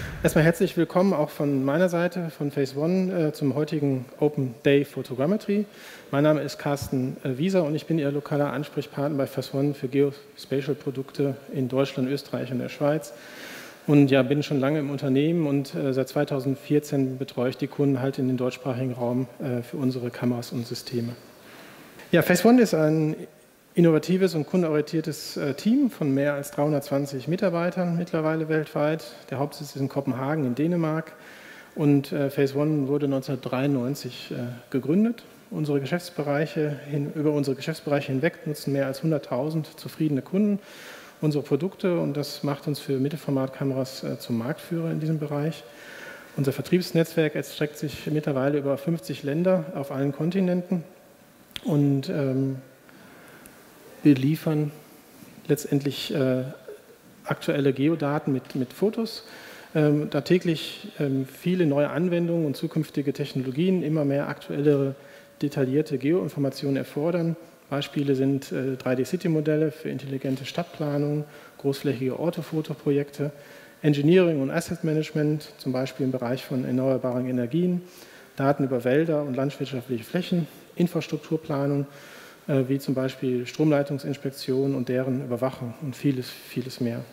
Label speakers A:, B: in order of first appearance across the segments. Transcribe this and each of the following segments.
A: Erstmal herzlich willkommen auch von meiner Seite, von Phase One, zum heutigen Open Day Photogrammetry. Mein Name ist Carsten Wieser und ich bin Ihr lokaler Ansprechpartner bei Phase One für Geospatial-Produkte in Deutschland, Österreich und der Schweiz. Und ja, bin schon lange im Unternehmen und seit 2014 betreue ich die Kunden halt in den deutschsprachigen Raum für unsere Kameras und Systeme. Ja, Phase One ist ein innovatives und kundenorientiertes Team von mehr als 320 Mitarbeitern mittlerweile weltweit. Der Hauptsitz ist in Kopenhagen in Dänemark und Phase One wurde 1993 gegründet. Über unsere Geschäftsbereiche hinweg nutzen mehr als 100.000 zufriedene Kunden unsere Produkte und das macht uns für Mittelformatkameras zum Marktführer in diesem Bereich. Unser Vertriebsnetzwerk erstreckt sich mittlerweile über 50 Länder auf allen Kontinenten und wir liefern letztendlich aktuelle Geodaten mit Fotos, da täglich viele neue Anwendungen und zukünftige Technologien immer mehr aktuellere, detaillierte Geoinformationen erfordern. Beispiele sind 3D-City-Modelle für intelligente Stadtplanung, großflächige Orthofotoprojekte, Engineering und Asset Management, zum Beispiel im Bereich von erneuerbaren Energien, Daten über Wälder und landwirtschaftliche Flächen, Infrastrukturplanung, wie zum Beispiel Stromleitungsinspektion und deren Überwachung und vieles, vieles mehr.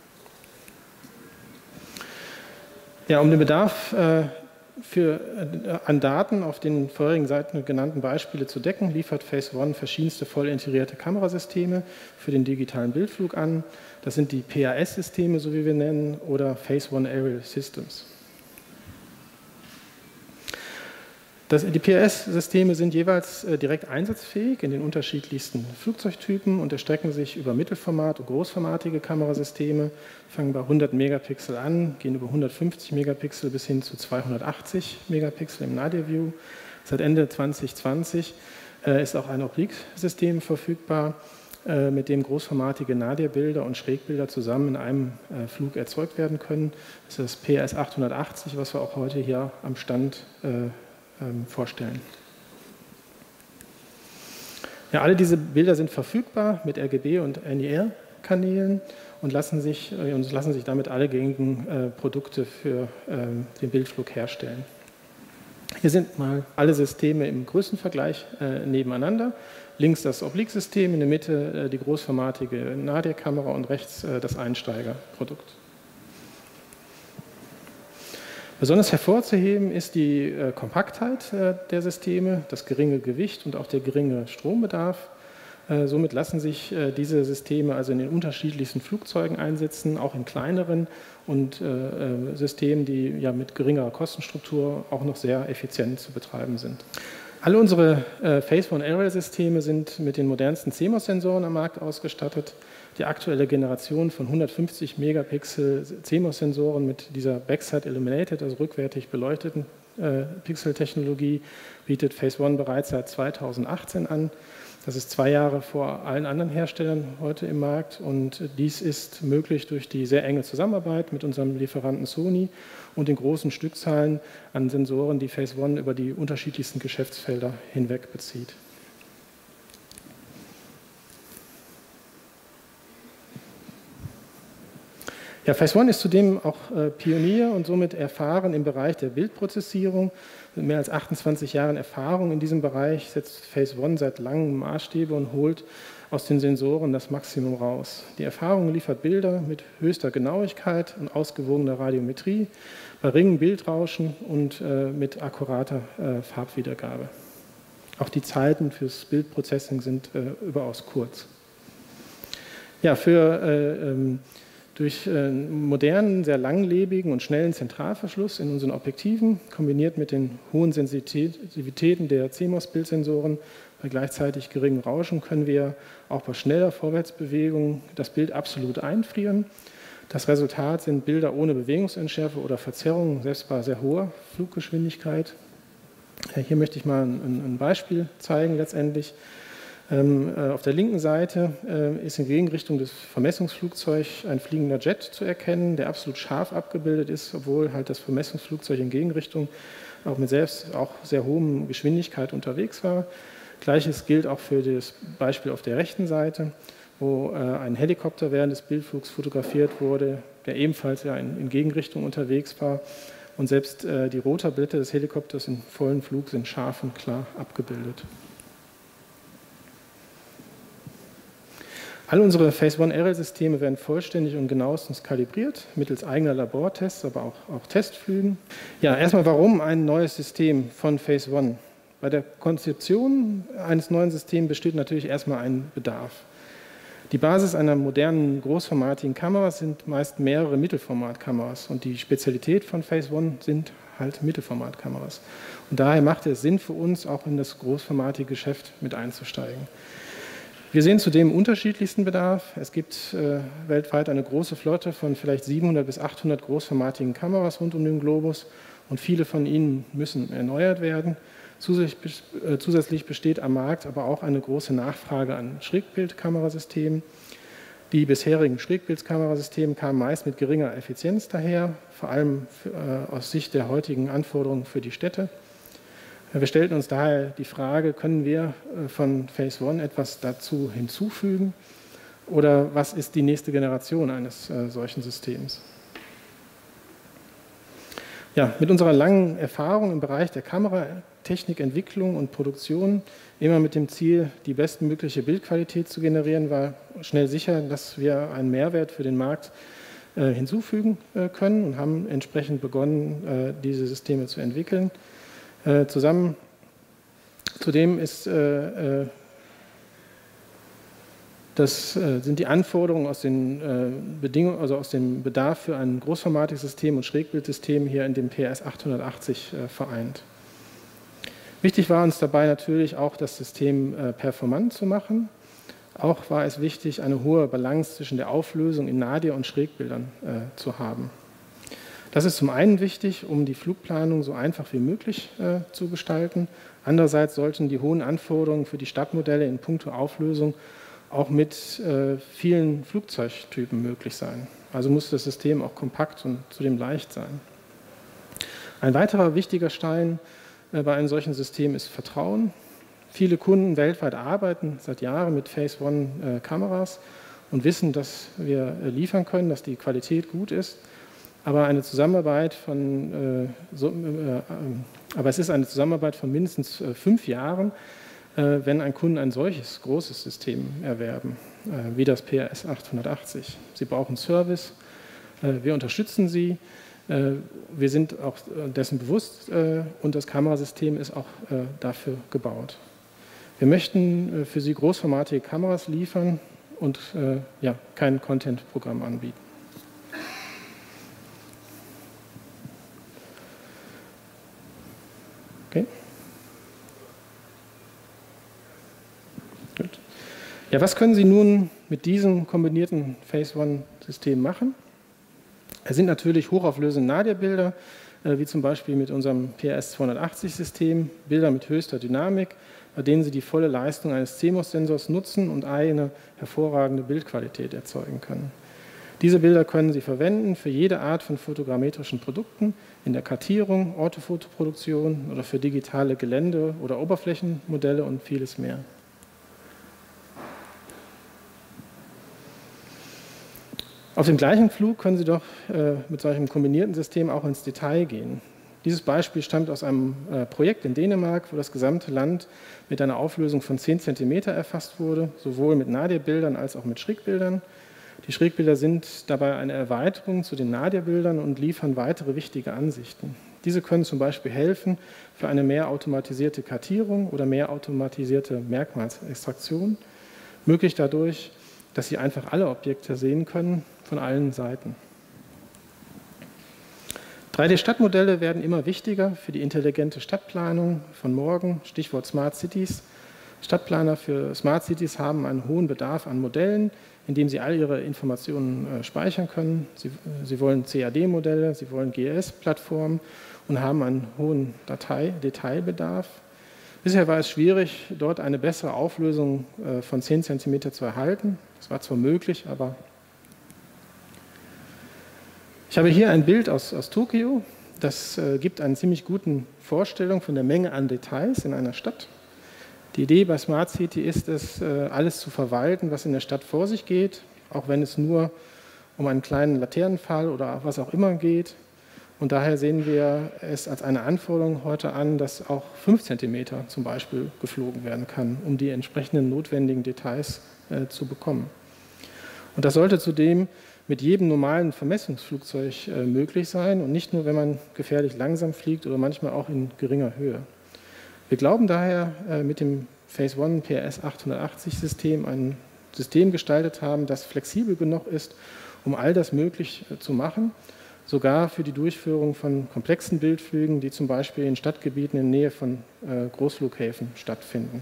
A: Ja, um den Bedarf an Daten auf den vorherigen Seiten genannten Beispiele zu decken, liefert Phase One verschiedenste voll integrierte Kamerasysteme für den digitalen Bildflug an. Das sind die PAS-Systeme, so wie wir nennen, oder Phase One Aerial Systems. Die PAS-Systeme sind jeweils direkt einsatzfähig in den unterschiedlichsten Flugzeugtypen und erstrecken sich über Mittelformat- und großformatige Kamerasysteme, fangen bei 100 Megapixel an, gehen über 150 Megapixel bis hin zu 280 Megapixel im Nadir View. Seit Ende 2020 ist auch ein Oblique-System verfügbar, mit dem großformatige Nadir-Bilder und Schrägbilder zusammen in einem Flug erzeugt werden können. Das ist das PAS 880, was wir auch heute hier am Stand vorstellen. Ja, alle diese Bilder sind verfügbar mit RGB und NIR-Kanälen und lassen sich damit alle gängigen Produkte für den Bildflug herstellen. Hier sind mal alle Systeme im Größenvergleich nebeneinander. Links das Oblique-System, in der Mitte die großformatige Nadir-Kamera und rechts das Einsteigerprodukt. Besonders hervorzuheben ist die Kompaktheit der Systeme, das geringe Gewicht und auch der geringe Strombedarf. Somit lassen sich diese Systeme also in den unterschiedlichsten Flugzeugen einsetzen, auch in kleineren und Systemen, die ja mit geringerer Kostenstruktur auch noch sehr effizient zu betreiben sind. Alle unsere Phase One Aerial Systeme sind mit den modernsten CMOS-Sensoren am Markt ausgestattet. Die aktuelle Generation von 150 Megapixel CMOS-Sensoren mit dieser Backside Illuminated, also rückwärtig beleuchteten Pixel-Technologie, bietet Phase One bereits seit 2018 an. Das ist 2 Jahre vor allen anderen Herstellern heute im Markt und dies ist möglich durch die sehr enge Zusammenarbeit mit unserem Lieferanten Sony und den großen Stückzahlen an Sensoren, die Phase One über die unterschiedlichsten Geschäftsfelder hinweg bezieht. Ja, Phase One ist zudem auch Pionier und somit erfahren im Bereich der Bildprozessierung. Mit mehr als 28 Jahren Erfahrung in diesem Bereich setzt Phase One seit langem Maßstäbe und holt aus den Sensoren das Maximum raus. Die Erfahrung liefert Bilder mit höchster Genauigkeit und ausgewogener Radiometrie, bei geringem Bildrauschen und mit akkurater Farbwiedergabe. Auch die Zeiten fürs Bildprocessing sind überaus kurz. Ja, durch modernen, sehr langlebigen und schnellen Zentralverschluss in unseren Objektiven, kombiniert mit den hohen Sensitivitäten der CMOS-Bildsensoren, bei gleichzeitig geringem Rauschen können wir auch bei schneller Vorwärtsbewegung das Bild absolut einfrieren. Das Resultat sind Bilder ohne Bewegungsentschärfe oder Verzerrung, selbst bei sehr hoher Fluggeschwindigkeit. Hier möchte ich mal ein Beispiel zeigen letztendlich. Auf der linken Seite ist in Gegenrichtung des Vermessungsflugzeugs ein fliegender Jet zu erkennen, der absolut scharf abgebildet ist, obwohl halt das Vermessungsflugzeug in Gegenrichtung auch mit auch sehr hohem Geschwindigkeit unterwegs war. Gleiches gilt auch für das Beispiel auf der rechten Seite. wo ein Helikopter während des Bildflugs fotografiert wurde, der ebenfalls ja in Gegenrichtung unterwegs war. Und selbst die Rotorblätter des Helikopters im vollen Flug sind scharf und klar abgebildet. All unsere Phase-1-RL-Systeme werden vollständig und genauestens kalibriert, mittels eigener Labortests, aber auch Testflügen. Ja, erstmal, warum ein neues System von Phase 1? Bei der Konzeption eines neuen Systems besteht natürlich erstmal ein Bedarf. Die Basis einer modernen, großformatigen Kamera sind meist mehrere Mittelformatkameras und die Spezialität von Phase 1 sind halt Mittelformatkameras. Und daher macht es Sinn für uns, auch in das großformatige Geschäft mit einzusteigen. Wir sehen zudem unterschiedlichsten Bedarf. Es gibt weltweit eine große Flotte von vielleicht 700 bis 800 großformatigen Kameras rund um den Globus und viele von ihnen müssen erneuert werden. Zusätzlich besteht am Markt aber auch eine große Nachfrage an Schrägbildkamerasystemen. Die bisherigen Schrägbildkamerasysteme kamen meist mit geringer Effizienz daher, vor allem aus Sicht der heutigen Anforderungen für die Städte. Wir stellten uns daher die Frage, können wir von Phase 1 etwas dazu hinzufügen oder was ist die nächste Generation eines solchen Systems? Ja, mit unserer langen Erfahrung im Bereich der Kameratechnikentwicklung und Produktion, immer mit dem Ziel, die bestmögliche Bildqualität zu generieren, war schnell sicher, dass wir einen Mehrwert für den Markt hinzufügen können und haben entsprechend begonnen, diese Systeme zu entwickeln. Zudem sind die Anforderungen aus den Bedingungen, also aus dem Bedarf für ein großformatiges System und Schrägbildsystem hier in dem PRS 880 vereint. Wichtig war uns dabei natürlich auch, das System performant zu machen. Auch war es wichtig, eine hohe Balance zwischen der Auflösung in Nadir- und Schrägbildern zu haben. Das ist zum einen wichtig, um die Flugplanung so einfach wie möglich zu gestalten. Andererseits sollten die hohen Anforderungen für die Stadtmodelle in puncto Auflösung auch mit vielen Flugzeugtypen möglich sein. Also muss das System auch kompakt und zudem leicht sein. Ein weiterer wichtiger Stein bei einem solchen System ist Vertrauen. Viele Kunden weltweit arbeiten seit Jahren mit Phase 1 Kameras und wissen, dass wir liefern können, dass die Qualität gut ist. Aber es ist eine Zusammenarbeit von mindestens 5 Jahren, wenn ein Kunde ein solches großes System erwerben, wie das PRS 880. Sie brauchen Service, wir unterstützen Sie, wir sind auch dessen bewusst und das Kamerasystem ist auch dafür gebaut. Wir möchten für Sie großformatige Kameras liefern und kein Content-Programm anbieten. Okay. Gut. Ja, was können Sie nun mit diesem kombinierten Phase 1 System machen? Es sind natürlich hochauflösende Nadir-Bilder, wie zum Beispiel mit unserem PRS 280 System, Bilder mit höchster Dynamik, bei denen Sie die volle Leistung eines CMOS-Sensors nutzen und eine hervorragende Bildqualität erzeugen können. Diese Bilder können Sie verwenden für jede Art von fotogrammetrischen Produkten, in der Kartierung, Orthofotoproduktion oder für digitale Gelände- oder Oberflächenmodelle und vieles mehr. Auf dem gleichen Flug können Sie doch mit solchem kombinierten System auch ins Detail gehen. Dieses Beispiel stammt aus einem Projekt in Dänemark, wo das gesamte Land mit einer Auflösung von 10 cm erfasst wurde, sowohl mit Nadir-Bildern als auch mit Schrägbildern. Die Schrägbilder sind dabei eine Erweiterung zu den Nadir-Bildern und liefern weitere wichtige Ansichten. Diese können zum Beispiel helfen für eine mehr automatisierte Kartierung oder mehr automatisierte Merkmalsextraktion, möglich dadurch, dass Sie einfach alle Objekte sehen können von allen Seiten. 3D-Stadtmodelle werden immer wichtiger für die intelligente Stadtplanung von morgen, Stichwort Smart Cities. Stadtplaner für Smart Cities haben einen hohen Bedarf an Modellen, in dem sie all ihre Informationen speichern können. Sie wollen CAD-Modelle, sie wollen GIS-Plattformen und haben einen hohen Detailbedarf. Bisher war es schwierig, dort eine bessere Auflösung von 10 cm zu erhalten. Das war zwar möglich, aber... Ich habe hier ein Bild aus Tokio. Das gibt eine ziemlich gute Vorstellung von der Menge an Details in einer Stadt. Die Idee bei Smart City ist es, alles zu verwalten, was in der Stadt vor sich geht, auch wenn es nur um einen kleinen Laternenpfahl oder was auch immer geht. Und daher sehen wir es als eine Anforderung heute an, dass auch 5 cm zum Beispiel geflogen werden kann, um die entsprechenden notwendigen Details zu bekommen. Und das sollte zudem mit jedem normalen Vermessungsflugzeug möglich sein und nicht nur, wenn man gefährlich langsam fliegt oder manchmal auch in geringer Höhe. Wir glauben daher, mit dem Phase One PRS 880 System ein System gestaltet haben, das flexibel genug ist, um all das möglich zu machen, sogar für die Durchführung von komplexen Bildflügen, die zum Beispiel in Stadtgebieten in Nähe von Großflughäfen stattfinden.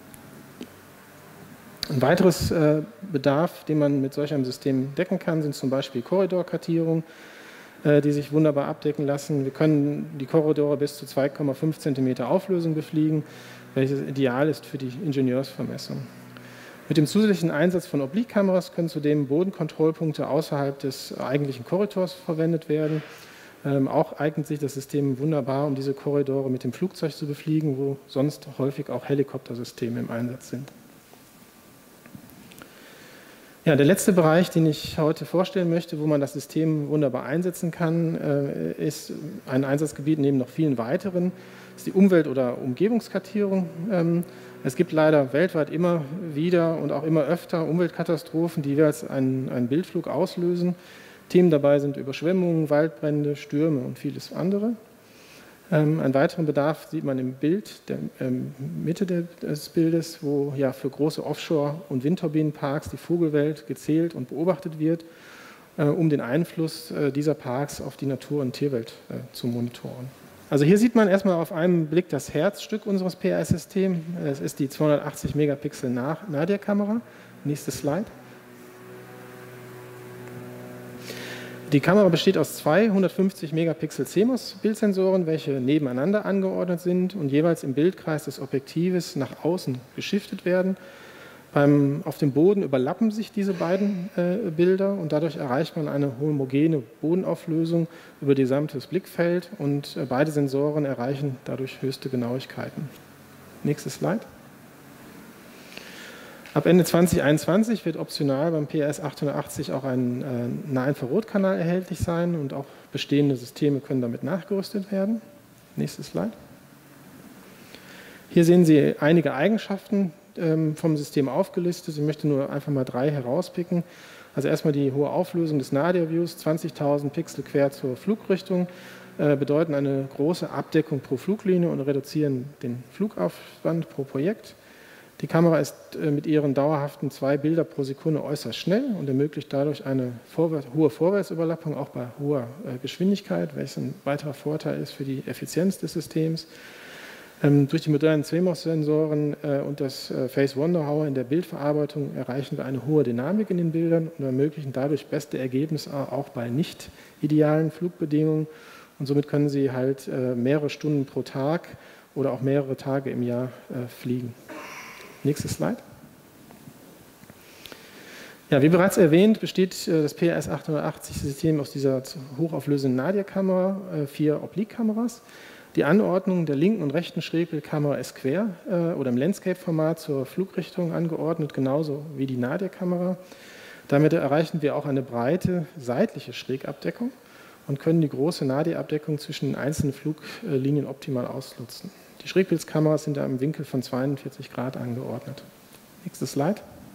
A: Ein weiteres Bedarf, den man mit solch einem System decken kann, sind zum Beispiel Korridorkartierungen, die sich wunderbar abdecken lassen. Wir können die Korridore bis zu 2,5 cm Auflösung befliegen, welches ideal ist für die Ingenieursvermessung. Mit dem zusätzlichen Einsatz von Obliquekameras können zudem Bodenkontrollpunkte außerhalb des eigentlichen Korridors verwendet werden. Auch eignet sich das System wunderbar, um diese Korridore mit dem Flugzeug zu befliegen, wo sonst häufig auch Helikoptersysteme im Einsatz sind. Ja, der letzte Bereich, den ich heute vorstellen möchte, wo man das System wunderbar einsetzen kann, ist ein Einsatzgebiet neben noch vielen weiteren, ist die Umwelt- oder Umgebungskartierung. Es gibt leider weltweit immer wieder und auch immer öfter Umweltkatastrophen, die jeweils einen Bildflug auslösen. Themen dabei sind Überschwemmungen, Waldbrände, Stürme und vieles andere. Einen weiteren Bedarf sieht man im Bild, der Mitte des Bildes, wo ja für große Offshore- und Windturbinenparks die Vogelwelt gezählt und beobachtet wird, um den Einfluss dieser Parks auf die Natur- und Tierwelt zu monitoren. Also hier sieht man erstmal auf einen Blick das Herzstück unseres PRS-Systems. Es ist die 280 Megapixel Nadia-Kamera. Nächste Slide. Die Kamera besteht aus zwei 150 Megapixel CMOS-Bildsensoren, welche nebeneinander angeordnet sind und jeweils im Bildkreis des Objektives nach außen geschiftet werden. Auf dem Boden überlappen sich diese beiden Bilder und dadurch erreicht man eine homogene Bodenauflösung über das gesamte Blickfeld und beide Sensoren erreichen dadurch höchste Genauigkeiten. Nächste Slide. Ab Ende 2021 wird optional beim PRS 880 auch ein Nahinfrarotkanal erhältlich sein und auch bestehende Systeme können damit nachgerüstet werden. Nächste Slide. Hier sehen Sie einige Eigenschaften vom System aufgelistet. Ich möchte nur einfach mal 3 herauspicken. Also erstmal die hohe Auflösung des Nadia-Views, 20.000 Pixel quer zur Flugrichtung, bedeuten eine große Abdeckung pro Fluglinie und reduzieren den Flugaufwand pro Projekt. Die Kamera ist mit ihren dauerhaften 2 Bilder pro Sekunde äußerst schnell und ermöglicht dadurch eine hohe Vorwärtsüberlappung, auch bei hoher Geschwindigkeit, welches ein weiterer Vorteil ist für die Effizienz des Systems. Durch die modernen CMOS-Sensoren und das Phase One Know-how in der Bildverarbeitung erreichen wir eine hohe Dynamik in den Bildern und ermöglichen dadurch beste Ergebnisse auch bei nicht idealen Flugbedingungen. Und somit können Sie halt mehrere Stunden pro Tag oder auch mehrere Tage im Jahr fliegen. Nächste Slide. Ja, wie bereits erwähnt, besteht das PRS 880-System aus dieser hochauflösenden Nadia-Kamera, 4 Oblique-Kameras. Die Anordnung der linken und rechten Schrägbildkamera ist quer oder im Landscape-Format zur Flugrichtung angeordnet, genauso wie die Nadia-Kamera. Damit erreichen wir auch eine breite seitliche Schrägabdeckung und können die große Nadia-Abdeckung zwischen den einzelnen Fluglinien optimal ausnutzen. Die Schrägbildkameras sind da im Winkel von 42 Grad angeordnet. Nächste Slide.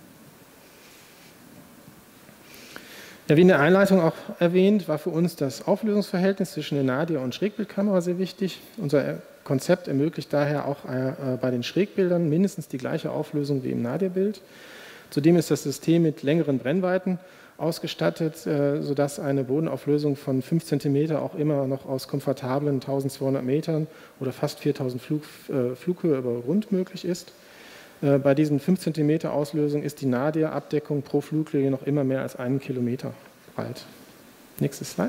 A: Ja, wie in der Einleitung auch erwähnt, war für uns das Auflösungsverhältnis zwischen der Nadia- und Schrägbildkamera sehr wichtig. Unser Konzept ermöglicht daher auch bei den Schrägbildern mindestens die gleiche Auflösung wie im Nadia-Bild. Zudem ist das System mit längeren Brennweiten ausgestattet, sodass eine Bodenauflösung von 5 cm auch immer noch aus komfortablen 1200 Metern oder fast 4000 Flughöhe über Grund möglich ist. Bei diesen 5 cm Auslösung ist die Nadia-Abdeckung pro Fluglinie noch immer mehr als 1 Kilometer breit. Nächste Slide.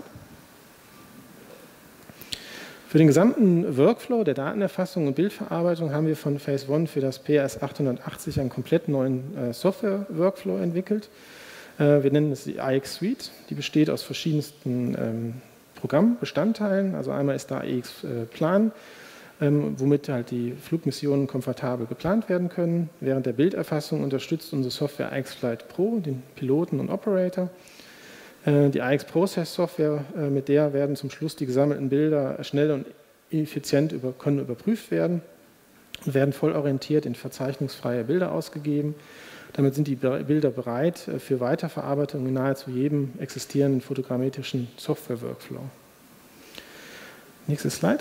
A: Für den gesamten Workflow der Datenerfassung und Bildverarbeitung haben wir von Phase One für das PRS 880 einen komplett neuen Software-Workflow entwickelt. Wir nennen es die iX Suite. Die besteht aus verschiedensten Programmbestandteilen. Also einmal ist da iX Plan, womit halt die Flugmissionen komfortabel geplant werden können. Während der Bilderfassung unterstützt unsere Software iX Flight Pro den Piloten und Operator. Die iX Process Software, mit der werden zum Schluss die gesammelten Bilder schnell und effizient können überprüft werden und werden voll orientiert in verzeichnungsfreie Bilder ausgegeben. Damit sind die Bilder bereit für Weiterverarbeitung in nahezu jedem existierenden fotogrammetrischen Software-Workflow. Nächstes Slide.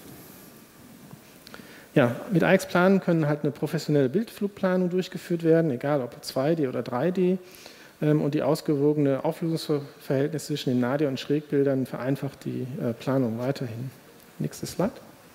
A: Ja, mit iX-Planen können halt eine professionelle Bildflugplanung durchgeführt werden, egal ob 2D oder 3D. Und die ausgewogene Auflösungsverhältnis zwischen den Nadir- und Schrägbildern vereinfacht die Planung weiterhin. Nächstes Slide.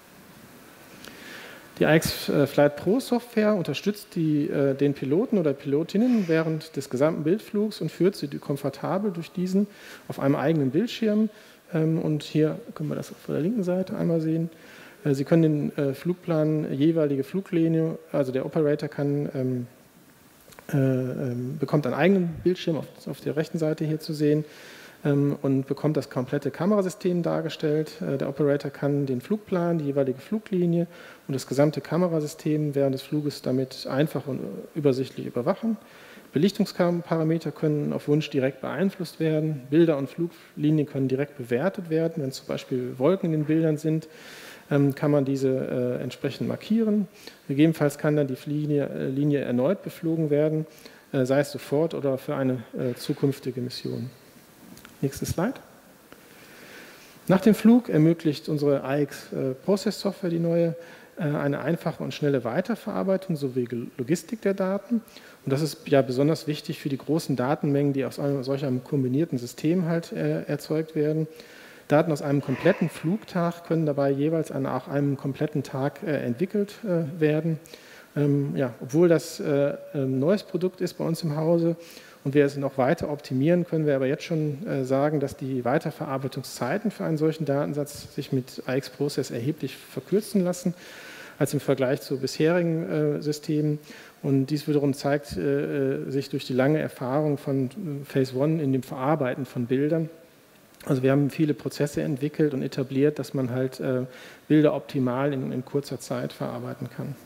A: Die iX Flight Pro Software unterstützt den Piloten oder Pilotinnen während des gesamten Bildflugs und führt sie komfortabel durch diesen auf einem eigenen Bildschirm. Und hier können wir das auf der linken Seite einmal sehen. Sie können den Flugplan jeweilige Fluglinie, also der Operator bekommt einen eigenen Bildschirm auf der rechten Seite hier zu sehen und bekommt das komplette Kamerasystem dargestellt. Der Operator kann den Flugplan, die jeweilige Fluglinie und das gesamte Kamerasystem während des Fluges damit einfach und übersichtlich überwachen. Belichtungsparameter können auf Wunsch direkt beeinflusst werden. Bilder und Fluglinien können direkt bewertet werden. Wenn zum Beispiel Wolken in den Bildern sind, kann man diese entsprechend markieren. Gegebenenfalls kann dann die Linie erneut beflogen werden, sei es sofort oder für eine zukünftige Mission. Nächstes Slide. Nach dem Flug ermöglicht unsere iX Process Software, die neue, eine einfache und schnelle Weiterverarbeitung sowie Logistik der Daten. Und das ist ja besonders wichtig für die großen Datenmengen, die aus solch einem kombinierten System halt erzeugt werden. Daten aus einem kompletten Flugtag können dabei jeweils nach einem kompletten Tag entwickelt werden. Ja, obwohl das ein neues Produkt ist bei uns im Hause und wir es noch weiter optimieren, können wir aber jetzt schon sagen, dass die Weiterverarbeitungszeiten für einen solchen Datensatz sich mit iX Process erheblich verkürzen lassen als im Vergleich zu bisherigen Systemen. Und dies wiederum zeigt sich durch die lange Erfahrung von Phase One in dem Verarbeiten von Bildern. Also wir haben viele Prozesse entwickelt und etabliert, dass man halt Bilder optimal in kurzer Zeit verarbeiten kann.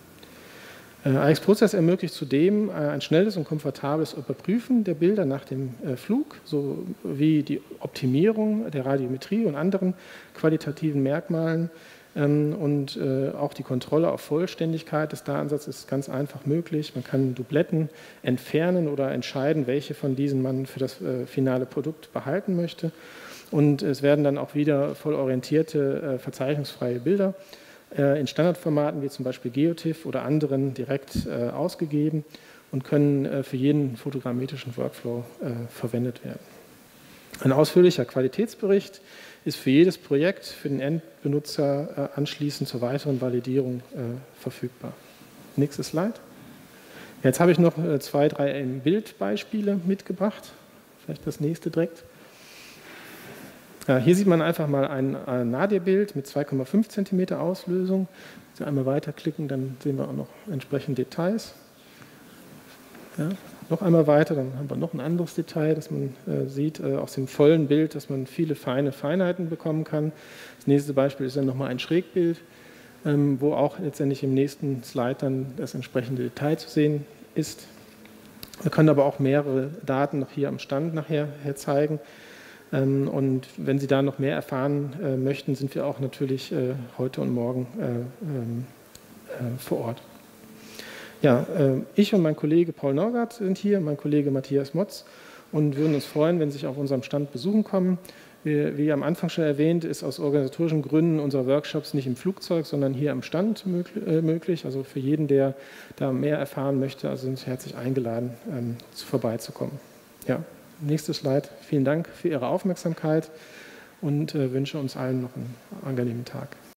A: iX Process ermöglicht zudem ein schnelles und komfortables Überprüfen der Bilder nach dem Flug, sowie die Optimierung der Radiometrie und anderen qualitativen Merkmalen. Und auch die Kontrolle auf Vollständigkeit des Datensatzes ist ganz einfach möglich. Man kann Dubletten entfernen oder entscheiden, welche von diesen man für das finale Produkt behalten möchte. Und es werden dann auch wieder voll orientierte, verzeichnungsfreie Bilder in Standardformaten wie zum Beispiel GeoTIFF oder anderen direkt ausgegeben und können für jeden fotogrammetrischen Workflow verwendet werden. Ein ausführlicher Qualitätsbericht ist für jedes Projekt für den Endbenutzer anschließend zur weiteren Validierung verfügbar. Nächstes Slide. Jetzt habe ich noch 2, 3 Bildbeispiele mitgebracht. Vielleicht das nächste direkt. Ja, hier sieht man einfach mal ein Nadir-Bild mit 2,5 cm Auslösung. Wenn Sie einmal weiterklicken, dann sehen wir auch noch entsprechend Details. Ja, noch einmal weiter, dann haben wir noch ein anderes Detail, das man sieht aus dem vollen Bild, dass man viele feine Feinheiten bekommen kann. Das nächste Beispiel ist dann nochmal ein Schrägbild, wo auch letztendlich im nächsten Slide dann das entsprechende Detail zu sehen ist. Wir können aber auch mehrere Daten noch hier am Stand nachher zeigen. Und wenn Sie da noch mehr erfahren möchten, sind wir auch natürlich heute und morgen vor Ort. Ja, ich und mein Kollege Paul Norgard sind hier, mein Kollege Matthias Motz, und würden uns freuen, wenn Sie sich auf unserem Stand besuchen kommen. Wie am Anfang schon erwähnt, ist aus organisatorischen Gründen unserer Workshops nicht im Flugzeug, sondern hier am Stand möglich. Also für jeden, der da mehr erfahren möchte, also sind Sie herzlich eingeladen, vorbeizukommen. Ja. Nächstes Slide. Vielen Dank für Ihre Aufmerksamkeit und wünsche uns allen noch einen angenehmen Tag.